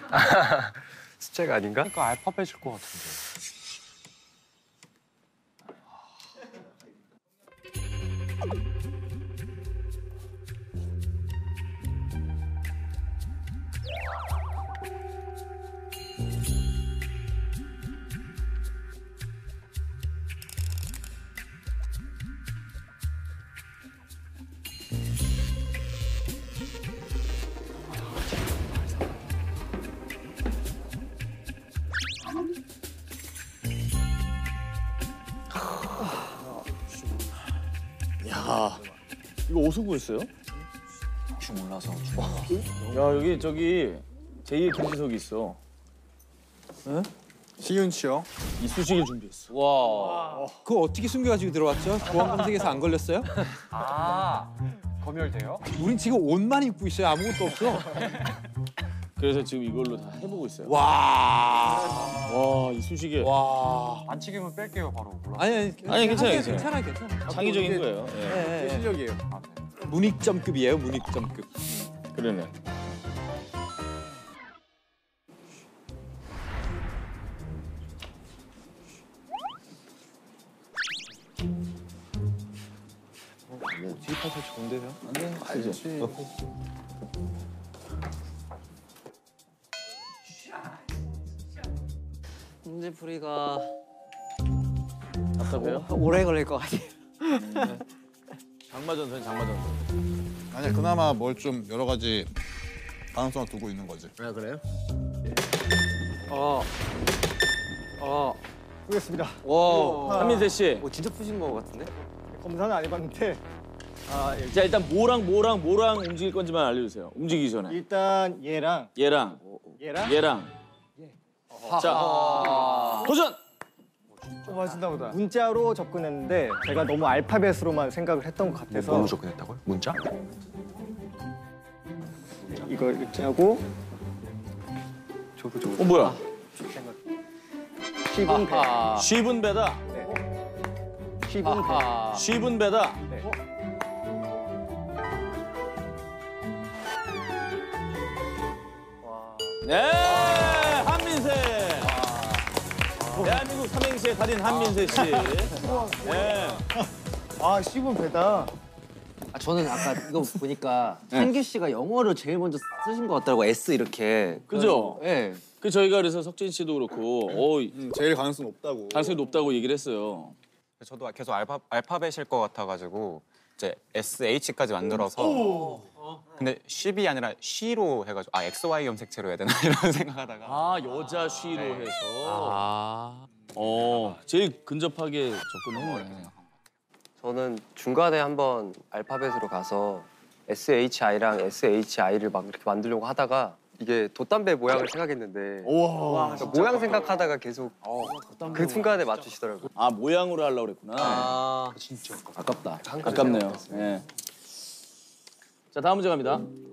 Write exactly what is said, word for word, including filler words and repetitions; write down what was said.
숫자가 아닌가? 그러니까 알파벳일 것 같은데. 야, 이거 어디서 구했어요? 혹시 몰라서. 야, 여기 저기 제이의 김지석이 있어. 응? 시윤 씨요. 이쑤시개를 준비했어. 와. 그거 어떻게 숨겨가지고 들어왔죠? 보안 검색에서 안 걸렸어요? 아, 검열돼요? 우린 지금 옷만 입고 있어요. 아무것도 없어. 그래서 지금 이걸로 다 해보고 있어요. 와. 와, 이쑤시개. 와. 안 찍으면 뺄게요, 바로. 몰라. 아니 아니. 아니, 괜찮아요, 하세요. 괜찮아요. 괜찮아 괜찮아. 창의적인 거예요. 예. 네, 네, 네. 실력이에요. 아, 네. 문익점급이에요. 문익점급. 그러네. 지휘파서 좋은데요? 안 돼, 알지. 문제풀이가 답답해요? 오래 걸릴 것 같아요. 장마전선, 장마전선. 아니야, 그나마 뭘 좀 여러 가지 가능성을 두고 있는 거지. 아 그래요? 어. 어. 보겠습니다. 와, 한민세 씨. 뭐 진짜 푸신 거 같은데? 검사는 안 해봤는데 아, 예. 자, 일단 뭐랑 뭐랑 뭐랑 움직일 건지만 알려주세요. 움직이기 전에. 일단 얘랑 얘랑, 얘랑 얘랑. 자, 도전! 맞은다 보다. 문자로 접근했는데 제가 너무 알파벳으로만 생각을 했던 것 같아서 뭘로 접근했다고요? 문자? 이걸 이렇게 하고 저거 저거 어, 뭐야? 십은 배. 쉬분 배다. 십은 배. 쉬분 배다. 네. 네, 한민세. 대한민국 삼행시의 달인 한민세 씨. 네. 아 십은 배다. 아, 저는 아까 이거 보니까 한규 씨가 영어를 제일 먼저 쓰신 것 같더라고. S 이렇게. 그죠? 예. 네. 그 저희가 그래서 석진 씨도 그렇고 어, 음, 제일 가능성 높다고. 가능성이 높다고 얘기를 했어요. 저도 계속 알파, 알파벳일 것 같아가지고 이제 에스 에이치까지 만들어서 근데 십이 아니라 쉬로 해가지고 아 엑스 와이 염색체로 해야 되나 이런 생각하다가 아, 여자 쉬로 네. 해서. 아. 어, 제일 근접하게 접근했네. 저는 중간에 한번 알파벳으로 가서 에스 에이치 아이랑 에스 에이치 아이를 막 이렇게 만들려고 하다가 이게 돛담배 모양을 생각했는데 우와. 그러니까 모양 생각하다가 계속 그 순간에 맞추시더라고요. 아, 모양으로 하려고 그랬구나. 아 진짜 아깝다. 아깝네요. 예. 자, 다음 문제 갑니다.